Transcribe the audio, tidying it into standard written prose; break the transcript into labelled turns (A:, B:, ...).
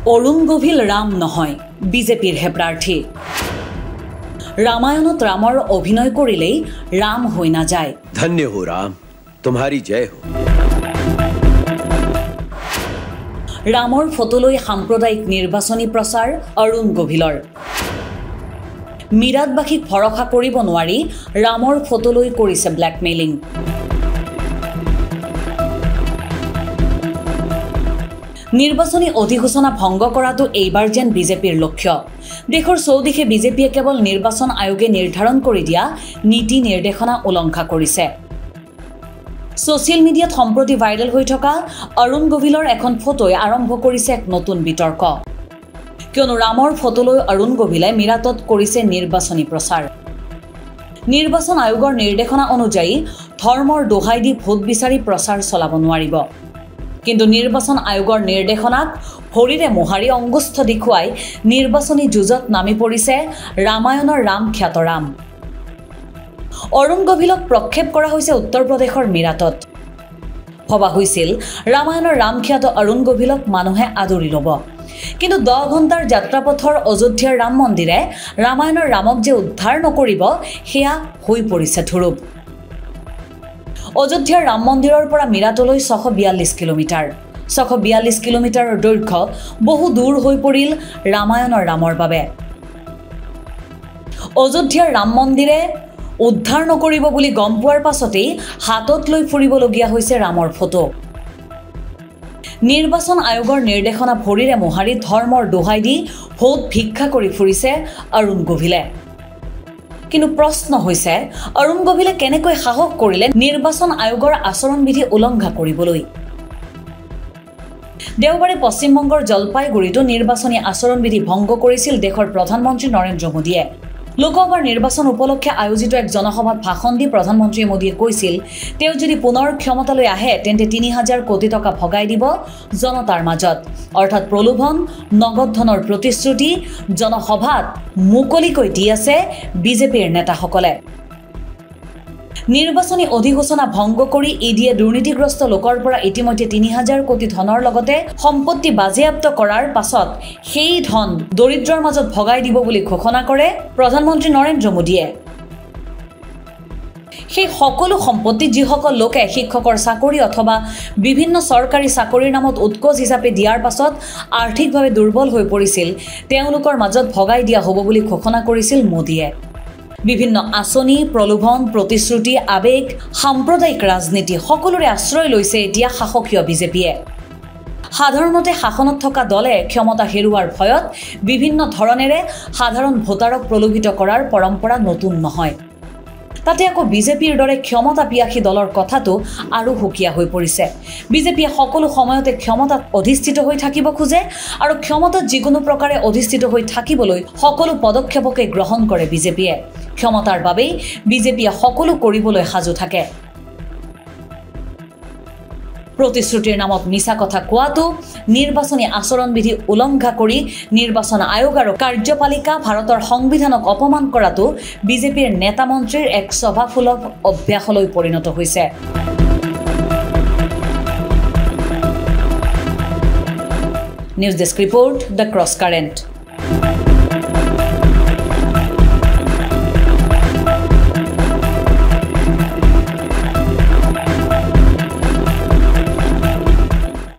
A: অৰুণ গোভিল ৰাম নহয় বিজেপিৰ হে প্ৰাৰ্থী ৰামায়ণত ৰামৰ অভিনয় কৰিলেই ৰাম হৈ না যায়
B: ধন্য হো ৰাম তোমাৰি জয় হো
A: ৰামৰ ফটোলৈ সাম্প্ৰদায়িক নিৰ্বাচনী প্ৰচাৰ অৰুণ গোভিলৰ মিৰাটবাসীক ভৰসা কৰিব নোৱাৰি ৰামৰ ফটোলৈ কৰিছে ব্লেকমেইলিং নিৰ্বাচনী অধিঘোষণা ভংগ কৰাটো এইবাৰ যেন বিজেপিৰ লক্ষ্য দেশৰ চৌদিশে বিজেপিয়ে কেৱল নিৰ্বাচন আয়োগে নিৰ্ধাৰণ কৰি দিয়া নীতি নিৰ্দেশনা উলংঘা কৰিছে সোশ্যাল মিডিয়াত সম্প্ৰতি ভাইৰেল হৈ থকা অৰুণ গোভিলৰ এখন ফটোই আৰম্ভ কৰিছে এক নতুন বিতৰ্ক কিয়নো ৰামৰ ফটোলৈ অৰুণ গোভিলে মিৰাটত কৰিছে নিৰ্বাচনী প্ৰচাৰ নিৰ্বাচন আয়োগৰ নিৰ্দেশনা অনুযায়ী ধৰ্মৰ দোহাই দি ভোট বিচাৰি প্ৰচাৰ চলাব নোৱাৰিব কিন্তু নিৰ্বাচন আয়োগৰ নিৰ্দেশনাক ভৰিৰে মোহাৰি অংগুষ্ঠ দেখুৱাই নিৰ্বাচনী যুঁজত নামি পৰিছে ৰামায়ণৰ ৰাম খ্যাত ৰাম অৰুণ গোভিলক প্ৰক্ষেপ কৰা হৈছে উত্তৰ প্ৰদেশৰ মিৰাটত ভবা হৈছিল ৰামায়ণৰ ৰাম খ্যাত অৰুণ গোভিলক মানুহে আদৰি ল'ব কিন্তু 10 ঘণ্টাৰ যাত্ৰাপথৰ অযোধ্যাৰ ৰাম মন্দিৰে ৰামায়ণৰ ৰামক যে উদ্ধাৰ নকৰিব হেয়া হৈ পৰিছে ধুৰুপ অযোধ্যাৰ ৰাম মন্দিৰৰ পৰা মিৰাটলৈ 642 কিলোমিটাৰ 642 কিলোমিটাৰৰ দৈৰ্ঘ্য বহু দূৰ হৈ পৰিল ৰামায়ণৰ ৰামৰ বাবে অযোধ্যাৰ ৰাম মন্দিৰে উদ্ধাৰ নকৰিব বুলি গম পোৱাৰ পাছতেই হাতত লৈ ফুৰিবলগীয়া হৈছে ৰামৰ ফটো নিৰ্বাচন আয়োগৰ নিৰ্দেশনা ভৰিৰে মোহাৰি ধৰ্মৰ দোহাই দি ভোট ভিক্ষা কৰি ফুৰিছে অৰুণ গোভিলে কিন্তু প্ৰশ্ন হৈছে অৰুণ গোভিলে কেনেকৈ সাহস কৰিলে নিৰ্বাচন আয়োগৰ আচৰণবিধি উলংঘা কৰিবলৈ দেওবাৰে পশ্চিমবংগৰ জলপাইগুৰিতো নিৰ্বাচনী আচৰণবিধি ভংগ কৰিছিল দেশৰ প্ৰধানমন্ত্ৰী নৰেন্দ্ৰ মোদীয়ে লোকসভাৰ নিৰ্বাচন উপলক্ষে আয়োজিত এক জনসভাত ভাষণ দি প্ৰধানমন্ত্ৰী মোদীয়ে কৈছিল তেওঁ যদি পুনৰ ক্ষমতালৈ আহে তেন্তে 3000 কোটি টকা ভগাই দিব জনতাৰ মাজত অৰ্থাৎ প্ৰলোভন নগদ ধনৰ প্ৰতিশ্ৰুতি জনসভাত মুকলিকৈ দি আছে বিজেপিৰ নেতাসকলে নিৰ্বাচনী অধিঘোষণা ভংগ কৰি ইডিয়ে দুৰ্নীতিগ্ৰস্ত লোকৰ পৰা ইতিমধ্যে 3000 কোটি ধনৰ লগতে সম্পত্তি বাজেয়াপ্ত কৰাৰ পাছত সেই ধন দৰিদ্ৰৰ মাজত ভগাই দিব বুলি ঘোষণা কৰে প্ৰধানমন্ত্ৰী নৰেন্দ্ৰ মোদীয়ে সেই সকলো সম্পত্তি যিসকল লোকে শিক্ষকৰ চাকৰি অথবা বিভিন্ন চৰকাৰী চাকৰিৰ নামত উৎকোচ হিচাপে দিয়াৰ পাছত আৰ্থিকভাৱে দুৰ্বল হৈ পৰিছিল তেওঁলোকৰ মাজত ভগাই দিয়া হ'ব বুলি ঘোষণা কৰিছিল মোদীয়ে বিভিন্ন আঁচনি প্ৰলোভন প্ৰতিশ্ৰুতি আবেগ সাম্প্ৰদায়িক ৰাজনীতি সকলোৰে আশ্ৰয় লৈছে এতিয়া শাসকীয় বিজেপিয়ে সাধাৰণতে শাসনত থকা দলে ক্ষমতা হেৰুৱাৰ ভয়ত বিভিন্ন ধৰণেৰে সাধাৰণ ভোটাৰক প্ৰলোভিত কৰাৰ পৰম্পৰা নতুন নহয় তাতে আকৌ বিজেপিৰ দৰে ক্ষমতা পিয়াসী দলৰ কথাটো আৰু হুকিয়া হৈ পৰিছে বিজেপিয়ে সকলো সময়তে ক্ষমতাত অধিষ্ঠিত হৈ থাকিব খোজে আৰু ক্ষমতাত যিকোনো প্ৰকাৰে অধিষ্ঠিত হৈ থাকিবলৈ সকলো পদক্ষেপকে গ্ৰহণ কৰে বিজেপিয়ে ক্ষমতাৰ বাবে বিজেপিয়ে সকলো কৰিবলৈ সাজু থাকে প্ৰতিশ্ৰুতিৰ নামত মিছা কথা কোৱাটো নিৰ্বাচনী আচৰণবিধি উলংঘা কৰি নিৰ্বাচন আয়োগ আৰু কাৰ্যপালিকা ভাৰতৰ সংবিধানক অপমান কৰাটো বিজেপিৰ নেতা মন্ত্ৰীৰ এক স্বভাৱসুলভ অভ্যাসলৈ পৰিণত হৈছে news desk report the Cross current